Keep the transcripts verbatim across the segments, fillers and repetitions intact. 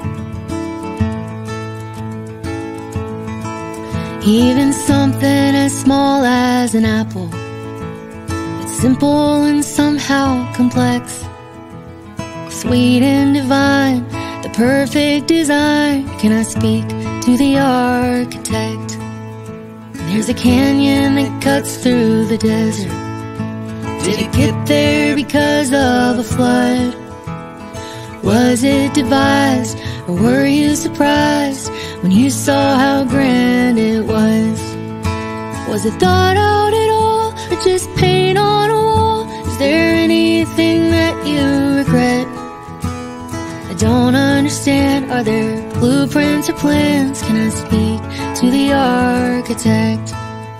Even something as small as an apple, it's simple and somehow complex, sweet and divine, the perfect design. Can I speak to the architect? There's a canyon that cuts through the desert. Did it get there because of a flood? Was it devised, or were you surprised when you saw how grand it was? Was it thought out at all, or just paint on a wall? Is there anything that you regret? I don't understand. Are there blueprints or plans? Can I speak to the architect?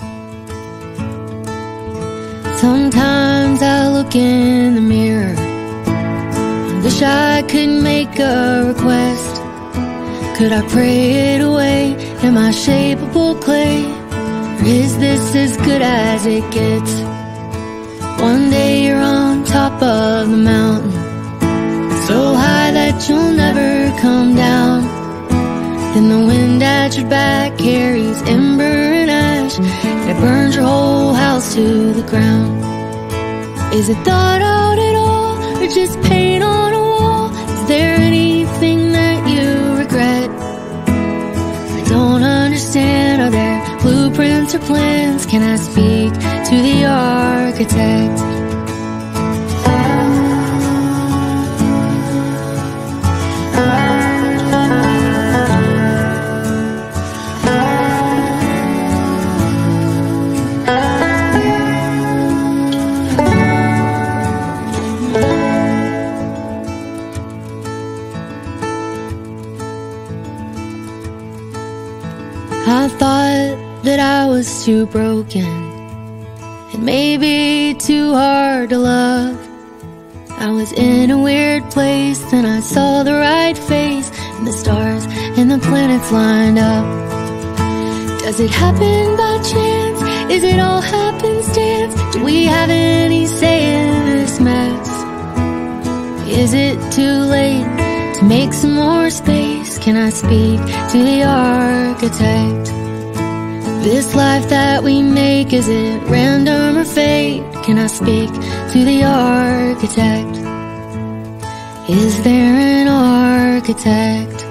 Sometimes I look in the mirror and wish I could make a request. Could I pray it away? Am I shapeable clay? Or is this as good as it gets? One day you're on top of the mountain, so high that you'll never come down. Then the wind at your back carries ember and ash, and it burns your whole house to the ground. Is it thought out at all, or just paint on a wall? Is there anything that you regret? I don't understand. Are there blueprints or plans? Can I speak to the architect? I thought that I was too broken and maybe too hard to love. I was in a weird place, then I saw the right face, and the stars and the planets lined up. Does it happen by chance? Is it all happenstance? Do we have any say in this mess? Is it too late to make some more space? Can I speak to the architect? This life that we make, is it random or fate? Can I speak to the architect? Is there an architect?